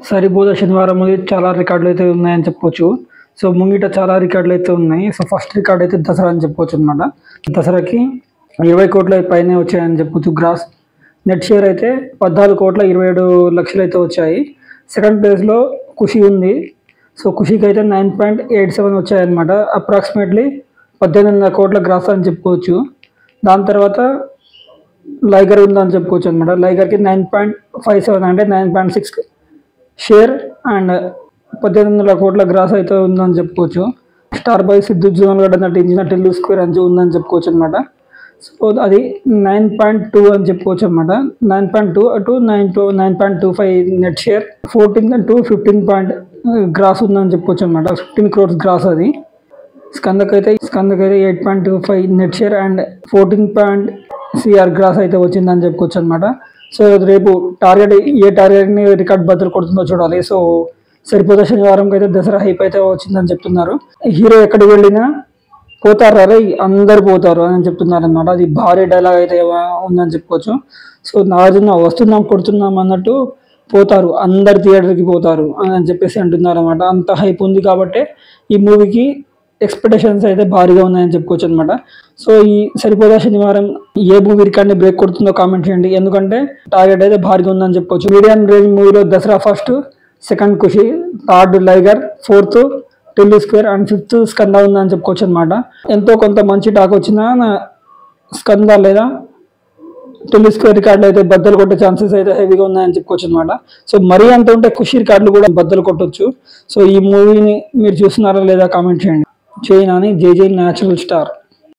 సరిపోద శనివారం చాలా రికార్డులు అయితే ఉన్నాయని చెప్పొచ్చు. సో ముంగిట చాలా రికార్డులు అయితే ఉన్నాయి. సో ఫస్ట్ రికార్డ్ అయితే దసరా అని చెప్పొచ్చు అనమాట. దసరాకి 20 కోట్ల పైనే వచ్చాయని చెప్పొచ్చు. గ్రాస్ నెట్ షేర్ అయితే 14,27,00,000 అయితే వచ్చాయి. సెకండ్ ప్లేస్లో ఖుషి ఉంది. సో ఖుషికి అయితే 9.87 వచ్చాయన్నమాట. అప్రాక్సిమేట్లీ 18,500 కోట్ల గ్రాస్ అని చెప్పుకోవచ్చు. దాని తర్వాత లైగర్ ఉందని చెప్పుకోవచ్చు అనమాట. లైగర్కి 9.57 అంటే 9.6 షేర్ అండ్ 18,000 కోట్ల గ్రాస్ అయితే ఉందని చెప్పుకోవచ్చు. స్టార్ బాయ్ సిద్ధు జోనల్గడ్డ నటించిన టెల్లు స్క్వేర్ అని ఉందని చెప్పుకోవచ్చు అనమాట. సో అది 9.2 అని చెప్పుకోవచ్చు అనమాట. 9.2 to 9.25 net share, 14 to 15 gross ఉందని చెప్పుకోవచ్చు అనమాట. 15 crores గ్రాస్ అది. స్కందకైతే 8.25 net share and 14 CR gross అయితే వచ్చిందని చెప్పుకోవచ్చు అనమాట. సో రేపు ఏ టార్గెట్ని రికార్డ్ బద్దలు కొడుతుందో చూడాలి. సో సరిపోత శనివారంకి అయితే దసరా హైప్ అయితే వచ్చిందని చెప్తున్నారు. హీరో ఎక్కడికి వెళ్ళినా పోతారు రే, అందరు పోతారు అని చెప్తున్నారు అనమాట. అది భారీ డైలాగ్ అయితే ఉందని చెప్పుకోవచ్చు. సో నాగార్జున వస్తున్నాం కొడుతున్నాం అన్నట్టు పోతారు, అందరు థియేటర్కి పోతారు అని చెప్పేసి అంటున్నారు అనమాట. అంత హైప్ ఉంది కాబట్టి ఈ మూవీకి ఎక్స్పెక్టేషన్స్ అయితే భారీగా ఉన్నాయని చెప్పుకోవచ్చు అనమాట. సో ఈ సరిపోదా శనివారం ఏ మూవీ రికార్డ్ని బ్రేక్ కొడుతుందో కామెంట్ చేయండి. ఎందుకంటే టార్గెట్ అయితే భారీగా ఉందని చెప్పుకోవచ్చు. మీడియం రేంజ్ మూవీలో Dasara first, second Kushi, third Liger, fourth Tillu square and fifth Skanda ఉందని చెప్పుకోవచ్చు అనమాట. ఎంతో కొంత మంచి టాక్ వచ్చినా స్కంద లేదా టెల్లు స్క్వేర్ రికార్డులు అయితే బద్దలు కొట్టే ఛాన్సెస్ అయితే హెవీగా ఉన్నాయని చెప్పుకోవచ్చు అనమాట. సో మరీ అంత ఉంటే ఖుషి రికార్డులు కూడా బద్దలు కొట్టొచ్చు. సో ఈ మూవీని మీరు చూస్తున్నారా లేదా కామెంట్ చేయండి. జై నాని, జై జై న్యాచురల్ స్టార్.